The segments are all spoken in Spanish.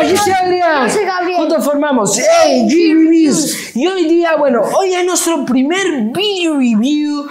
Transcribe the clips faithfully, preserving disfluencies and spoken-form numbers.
yo soy Adrián. Yo soy Gabriel. Juntos formamos A G Reviews. Y hoy día, bueno, hoy es nuestro primer video review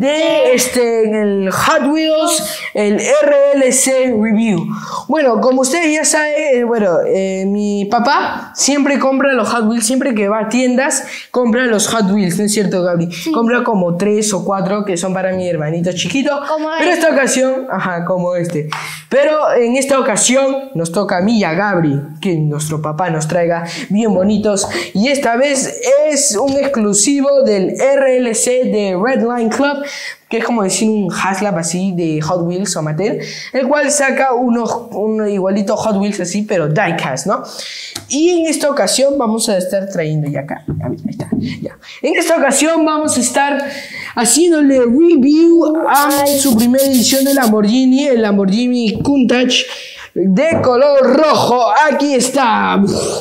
de este, en el Hot Wheels, el R L C Review. Bueno, como ustedes ya saben, eh, bueno, eh, mi papá siempre compra los Hot Wheels, siempre que va a tiendas, compra los Hot Wheels, ¿no es cierto, Gabri? Sí. Compra como tres o cuatro que son para mi hermanito chiquito. Como Pero este. esta ocasión, ajá, como este. Pero en esta ocasión nos toca a mí y a Gabri que nuestro papá nos traiga bien bonitos. Y esta vez es un exclusivo del R L C de Redline Club, que es como decir un Haslab así de Hot Wheels o Mattel, el cual saca unos un igualito Hot Wheels así, pero diecast, ¿no? Y en esta ocasión vamos a estar trayendo ya acá, ahí está, ya. En esta ocasión vamos a estar haciéndole review a su primera edición de Lamborghini, el Lamborghini Countach de color rojo. Aquí está,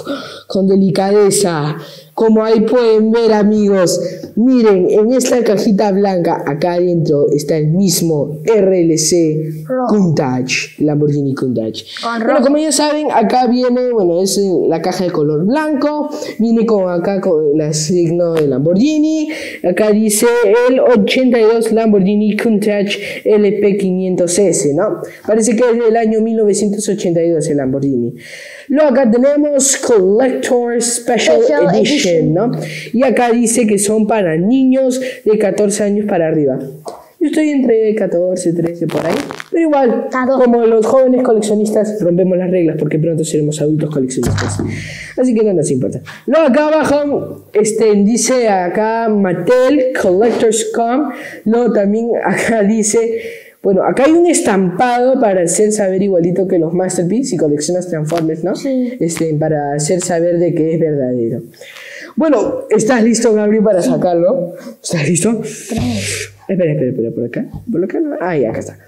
con delicadeza. Como ahí pueden ver, amigos, miren, en esta cajita blanca, acá adentro está el mismo R L C Countach, Lamborghini Countach. Bueno, como ya saben, acá viene, bueno, es la caja de color blanco, viene con acá con el signo de Lamborghini, acá dice el ochenta y dos Lamborghini Countach L P quinientos S, ¿no? Parece que es del año mil novecientos ochenta y dos el Lamborghini. Luego acá tenemos Collector Special, Special Edition, Edition, ¿no? Y acá dice que son para niños de catorce años para arriba. Yo estoy entre catorce, trece por ahí, pero igual, como los jóvenes coleccionistas, rompemos las reglas porque pronto seremos adultos coleccionistas. Así que no nos importa. Luego acá abajo este, dice acá Mattel Collector's Com. Luego también acá dice... Bueno, acá hay un estampado para hacer saber igualito que los Masterpiece si coleccionas Transformers, ¿no? Sí. Este, para hacer saber de que es verdadero. Bueno, ¿estás listo, Gabriel, para sacarlo? ¿Estás listo? Tres. Espera, espera, espera, por acá. ¿Por acá? Ahí, acá está.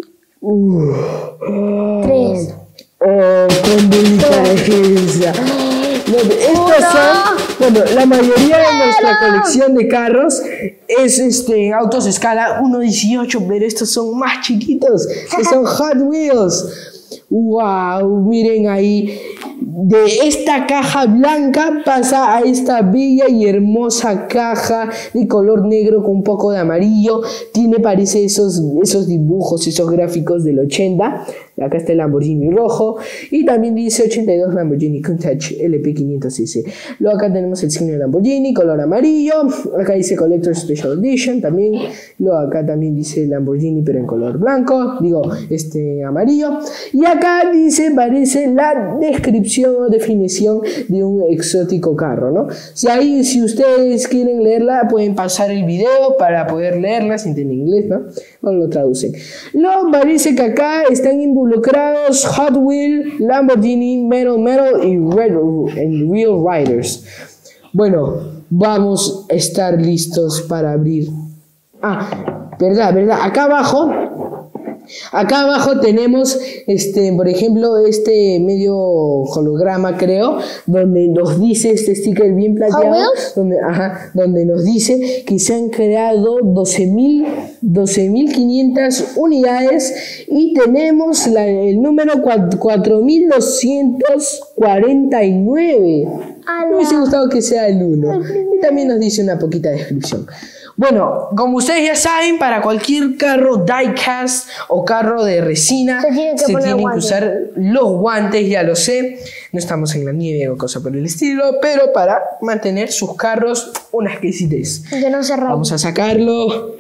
Uh. Tres. Oh, con delicadeza. No, estos son, bueno, la mayoría de nuestra colección de carros es este, autos de escala uno dieciocho, pero estos son más chiquitos, que son Hot Wheels. Wow, miren ahí, de esta caja blanca pasa a esta bella y hermosa caja de color negro con un poco de amarillo. Tiene, parece, esos, esos dibujos, esos gráficos del ochenta. Acá está el Lamborghini rojo y también dice ochenta y dos Lamborghini Countach L P quinientos S. Luego acá tenemos el signo de Lamborghini, color amarillo. Acá dice Collector Special Edition también. Luego acá también dice Lamborghini pero en color blanco, digo, este amarillo. Y acá dice, parece la descripción o definición de un exótico carro, ¿no? Si ahí, si ustedes quieren leerla, pueden pasar el video para poder leerla, si entienden inglés, ¿no? O lo traducen. Luego parece que acá están involucrados Hot Wheels, Lamborghini, Metal Metal y Red and Real Riders. Bueno, vamos a estar listos para abrir. Ah, verdad, verdad. Acá abajo, acá abajo tenemos, este, por ejemplo, este medio holograma, creo, donde nos dice este sticker bien plateado, donde, ajá, donde nos dice que se han creado doce mil quinientas unidades y tenemos la, el número cuatro mil doscientos cuarenta y nueve. Me hubiese gustado que sea el uno. Y también nos dice una poquita descripción. Bueno, como ustedes ya saben, para cualquier carro diecast o carro de resina se tienen que, se tienen que usar los guantes, ya lo sé. No estamos en la nieve o cosa por el estilo, pero para mantener sus carros una exquisitez. Que no se rompa. Vamos a sacarlo.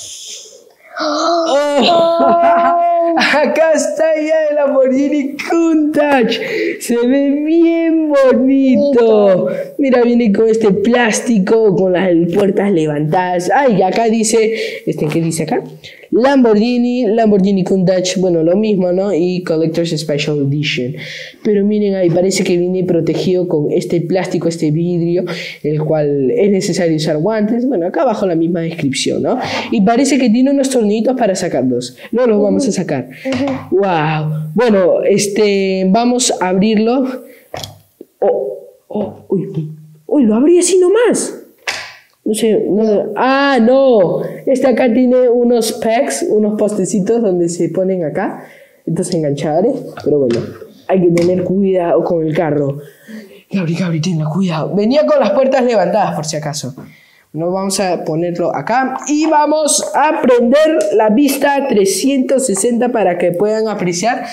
Oh. Acá está ya el Lamborghini Countach. Se ve bien bonito. Mira, viene con este plástico, con las puertas levantadas. Ay, acá dice, este, ¿qué dice acá? Lamborghini, Lamborghini Countach, bueno, lo mismo, ¿no? Y Collector's Special Edition. Pero miren ahí, parece que viene protegido con este plástico, este vidrio, el cual es necesario usar guantes. Bueno, acá abajo la misma descripción, ¿no? Y parece que tiene unos tornillitos para sacarlos. No los vamos a sacar. Uh-huh. Wow. Bueno, este, vamos a abrirlo. Oh, oh, uy, uy, lo abrí así nomás. No sé, no, ah, no, este acá tiene unos pegs, unos postecitos donde se ponen acá, estos enganchadores, pero bueno, hay que tener cuidado con el carro. Gabri, Gabri, ten cuidado. Venía con las puertas levantadas por si acaso. No vamos a ponerlo acá y vamos a prender la vista trescientos sesenta para que puedan apreciar.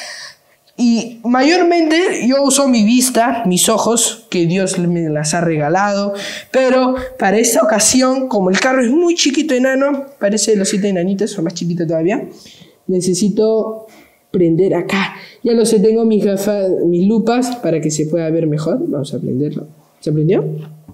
Y mayormente yo uso mi vista, mis ojos, que Dios me las ha regalado, pero para esta ocasión, como el carro es muy chiquito, enano, parece los siete enanitos, o más chiquito todavía, necesito prender acá. Ya lo sé, tengo mis gafas, mis lupas para que se pueda ver mejor. Vamos a prenderlo. ¿Se prendió?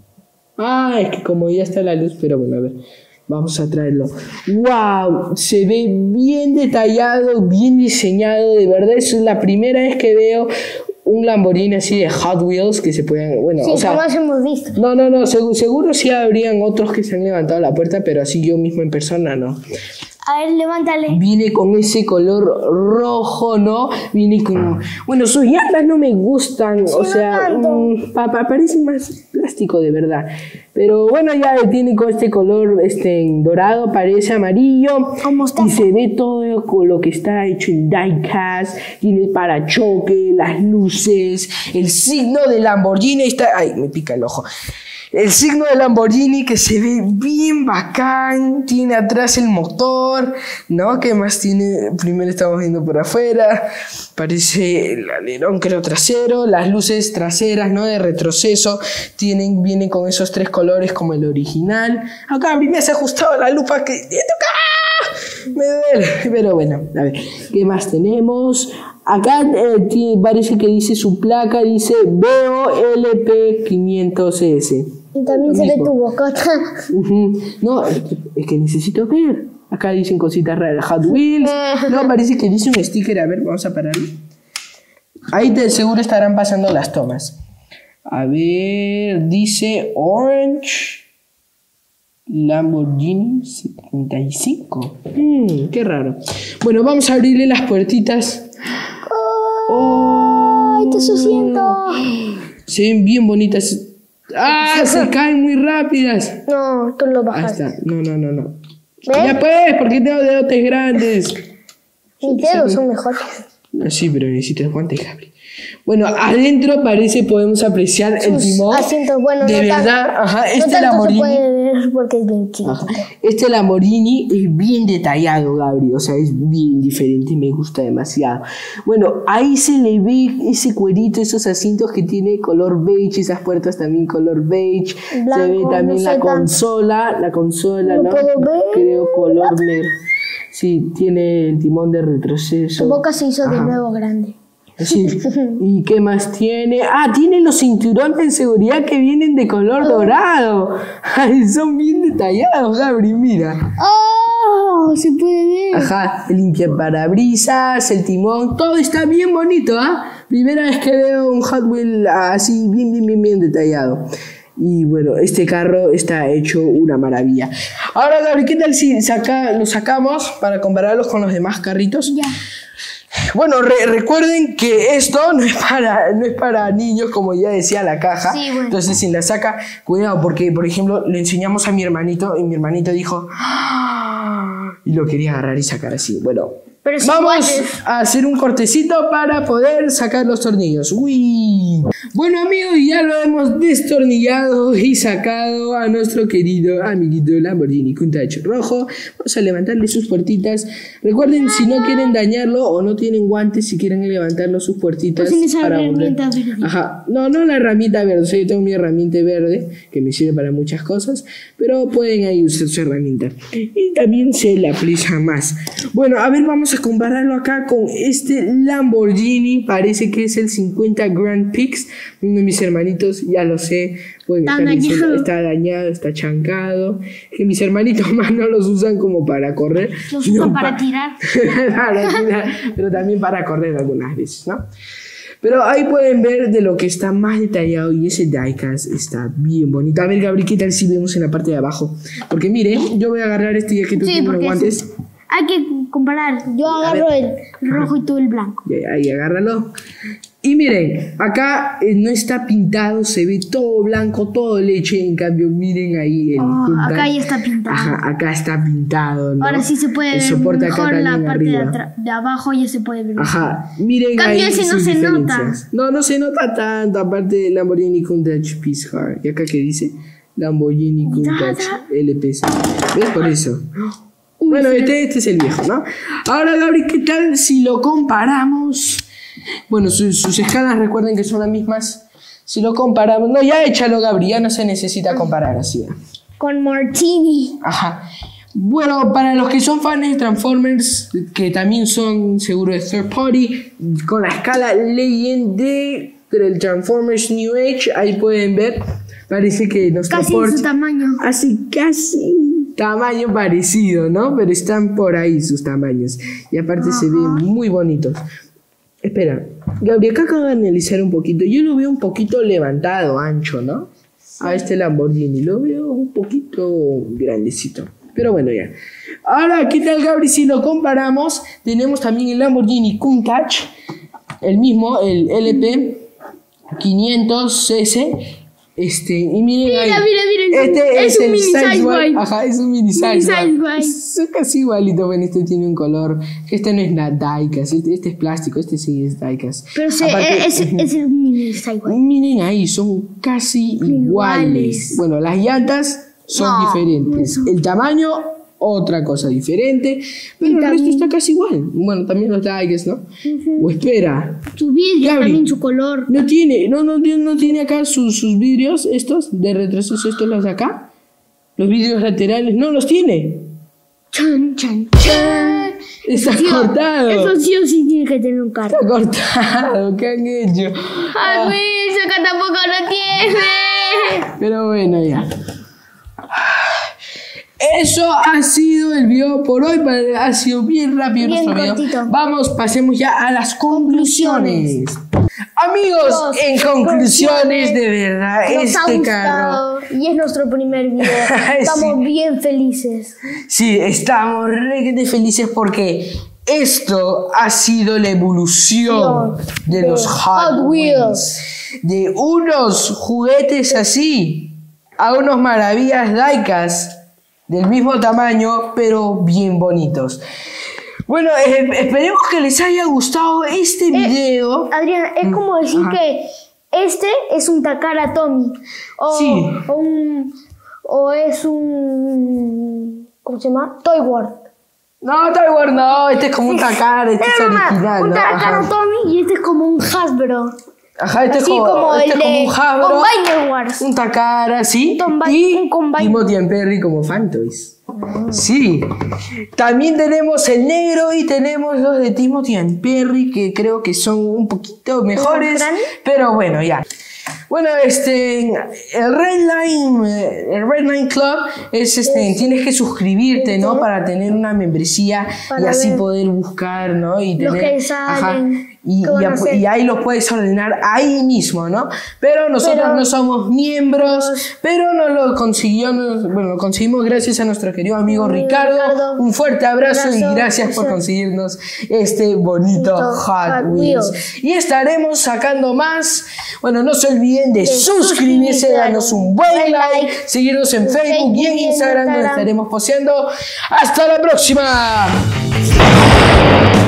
Ah, es que como ya está la luz, pero bueno, a ver. Vamos a traerlo. ¡Wow! Se ve bien detallado, bien diseñado. De verdad, es la primera vez que veo un Lamborghini así de Hot Wheels que se puedan... Bueno, sí, o sea, jamás hemos visto. No, no, no. Seguro, seguro sí habrían otros que se han levantado la puerta, pero así yo mismo en persona no. A ver, levántale. Viene con ese color rojo, ¿no? Viene con... Bueno, sus llantas no me gustan. Sí, o sea, no mmm, pa pa parecen más plástico de verdad. Pero bueno, ya tiene con este color este, dorado, parece amarillo. Y se ve todo con lo que está hecho en diecast. Tiene el parachoque, las luces, el signo de Lamborghini. Está... Ay, me pica el ojo. El signo de Lamborghini que se ve bien bacán, tiene atrás el motor, ¿no? ¿Qué más tiene? Primero estamos viendo por afuera, parece el alerón creo trasero, las luces traseras, ¿no? De retroceso, tienen, vienen con esos tres colores como el original. Acá a mí me has ajustado la lupa que... ¡Ah! Me duele, pero bueno, a ver, ¿qué más tenemos? Acá eh, tiene, parece que dice su placa, dice B O L P quinientos S. Y también se ve tu bocota. Uh-huh. No, es que, es que necesito ver. Acá dicen cositas raras, Hot Wheels. No, parece que dice un sticker. A ver, vamos a pararlo. Ahí te, seguro estarán pasando las tomas. A ver, dice Orange Lamborghini setenta y cinco. Mm, qué raro. Bueno, vamos a abrirle las puertitas. ¡Ay, oh, te susiento! Se ven bien bonitas. ¡Ah! Se caen muy rápidas. No, tú lo bajaste. Ahí está. No, no, no, no. ¿Ves? Ya pues, porque tengo dedotes grandes. Mis dedos son mejores. Sí, pero necesitas guantes, Gabri. Bueno, adentro parece podemos apreciar sus el timón. Asientos, bueno, de no verdad, tan, ajá, este no Lamborghini. Se puede ver porque es bien chiquito. Ajá. Este Lamborghini es bien detallado, Gabri, o sea, es bien diferente y me gusta demasiado. Bueno, ahí se le ve ese cuerito, esos asientos que tiene color beige, esas puertas también color beige. Blanco, se ve también no la consola, tan... la consola, ¿no? ¿No? Puedo ver. Creo color negro. Sí, tiene el timón de retroceso. Tu boca se hizo ajá. de nuevo grande. Sí. ¿Y qué más tiene? Ah, tiene los cinturones de seguridad que vienen de color oh. dorado. Ay, son bien detallados, Gabri, mira. ¡Oh! Se puede ver. Ajá, el limpiaparabrisas, el timón, todo está bien bonito, ¿ah? ¿eh? Primera vez que veo un Hot Wheel así, bien, bien, bien, bien detallado. Y bueno, este carro está hecho una maravilla. Ahora, Gabri, ¿qué tal si saca, lo sacamos para compararlos con los demás carritos? Ya. Bueno, re recuerden que esto no es, para, no es para niños, como ya decía la caja. Sí, bueno. Entonces, si la saca, cuidado, porque, por ejemplo, le enseñamos a mi hermanito y mi hermanito dijo... ¡Ah! Y lo quería agarrar y sacar así. Bueno, pero si vamos puedes. a hacer un cortecito para poder sacar los tornillos. ¡Uy! Bueno, amigos, ya lo hemos destornillado y sacado a nuestro querido amiguito Lamborghini Countach rojo. Vamos a levantarle sus puertitas. Recuerden, si no quieren dañarlo o no tienen guantes, si quieren levantarlo sus puertitas pues esa para herramienta volver. verde. Ajá. No, no la herramienta verde. O sea, yo tengo mi herramienta verde que me sirve para muchas cosas, pero pueden ahí usar su herramienta. Y también se le aplica más. Bueno, a ver, vamos a compararlo acá con este Lamborghini. Parece que es el cincuenta Grand Prix. Uno de mis hermanitos, ya lo sé, pueden está, estar dañado. Diciendo, está dañado, está chancado. Que mis hermanitos más no los usan como para correr. Los usan para pa tirar. para tirar. Pero también para correr algunas veces, ¿no? Pero ahí pueden ver de lo que está más detallado y ese diecast está bien bonito. A ver, Gabri, ¿qué tal si vemos en la parte de abajo? Porque miren, yo voy a agarrar este ya que tú sí, tienes los guantes. Sí. Hay que comparar. Yo agarro el rojo y tú el blanco. Ahí, agárralo. Y miren, acá eh, no está pintado, se ve todo blanco, todo leche. En cambio, miren ahí el Oh, Countach. acá ya está pintado. Ajá, acá está pintado, ¿no? Ahora sí se puede El ver soporte acá mejor la también parte de, arriba. atra- de abajo, ya se puede ver. Ajá, miren Cambio ahí ese no sus se nota. diferencias. No, no se nota tanto, aparte de Lamborghini Countach Peace Hard. ¿Y acá qué dice? Lamborghini Countach L P C. ¿Ves? Por eso. Uy, Bueno, se este, ve- este es el viejo, ¿no? Ahora, Gabri, ¿qué tal si lo comparamos? Bueno, sus, sus escalas recuerden que son las mismas. Si lo comparamos... No, ya échalo, Gabri, ya no se necesita comparar así. ¿eh? Con Martini. Ajá. Bueno, para los que son fans de Transformers, que también son seguro de third party, con la escala Legend de del Transformers New Age, ahí pueden ver, parece que nuestro Casi port de su tamaño. así casi tamaño parecido, ¿no? Pero están por ahí sus tamaños y aparte se ven muy bonitos. Espera, Gabriel, acá acabo de analizar un poquito. Yo lo veo un poquito levantado, ancho, ¿no? A este Lamborghini lo veo un poquito grandecito. Pero bueno, ya. Ahora, ¿qué tal, Gabri? Si lo comparamos, tenemos también el Lamborghini Countach, el mismo, el L P quinientos S. Este, y miren Mira, ahí. mira, mira, es un- Este es es, un el mini Sideway. Sideway. Ajá, es un mini Sideway. Sideway. Es casi igualito, bueno, este tiene un color. Este no es nada diecast, este, este es plástico, este sí es diecast. Pero se, Aparte, es, es, es el mini Sideway. miren ahí, son casi iguales. Iguales. Bueno, las llantas son No, diferentes. eso. El tamaño, otra cosa diferente. Pero el resto está casi igual. Bueno, también los diecast, ¿no? O espera, Su vidrio, Gabri. también su color. no tiene, no, no, tiene- no tiene acá sus, sus vidrios, estos de retroceso, estos los de acá. Los vidrios laterales, no los tiene. Chan, chan, chan. Está Sí, cortado. Eso sí o sí tiene que tener un carro. Está cortado, ¿qué han hecho? Ay, Wilson, que tampoco lo tiene. Pero bueno, ya. Eso ha sido el video por hoy. para- Ha sido bien rápido Bien nuestro video. cortito. Vamos, pasemos ya a las conclusiones. Amigos, Los en conclusiones, de verdad, Nos ha este carro. gustado y es nuestro primer video. Estamos Sí. bien felices. Sí, estamos re felices porque esto ha sido la evolución de, de los Hot, Hot Wheels. De unos juguetes así a unos maravillas diecast del mismo tamaño, pero bien bonitos. Bueno, eh, esperemos que les haya gustado este video. Adrián, es como decir Ajá. que este es un Takara Tomy. O, Sí. o un. O es un. ¿Cómo se llama? Toy World. No, Taiwan, no, este es como un Takara, este es Es más, original, un ¿no? Takara Ajá. Tomy y este es como un Hasbro. Ajá, este Así es como, como este el es como de un Hasbro, Combiner Wars. un Takara, ¿sí? Un combi- y un Combiner. Timothy and Perry como Fantoys. Sí. También tenemos el negro y tenemos los de Timothy and Perry que creo que son un poquito mejores. grandes? Pero bueno, ya. Bueno, este, el Red Line, eh, el Red Line Club es este, tienes que suscribirte, ¿no? Para tener una membresía y Para así ver poder buscar, ¿no? Y los tener, que salen, y, qué van y a ap- hacer. y ahí los puedes ordenar ahí mismo, ¿no? Pero nosotros Pero- no somos miembros, pero nos lo consiguió, nos- bueno, lo conseguimos gracias a nuestro querido amigo Mm, Ricardo. Ricardo. Un fuerte abrazo, y Abrazo, gracias por eso. conseguirnos este bonito Bonito Hot Hot Wheels. Wheels. Y estaremos sacando más. Bueno, no se olviden de, De suscribirse, suscribirse, darnos un buen buen like, like, seguirnos en en Facebook y en Facebook y en Instagram, donde Instagram. estaremos posteando. ¡Hasta la próxima!